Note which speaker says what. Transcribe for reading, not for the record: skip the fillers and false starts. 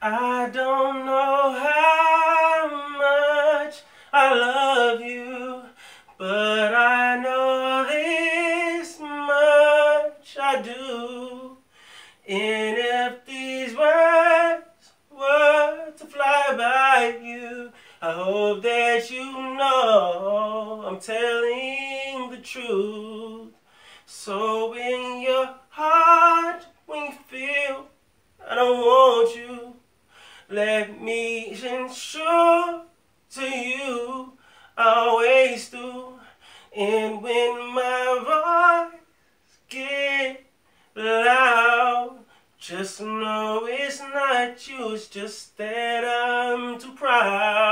Speaker 1: I don't know how much I love you, but I know this much I do. And if these words were to fly by you, I hope that you know I'm telling the truth. So in your heart, when you feel I don't want you, let me ensure to you I always do. And when my voice gets loud, just know it's not you, it's just that I'm too proud.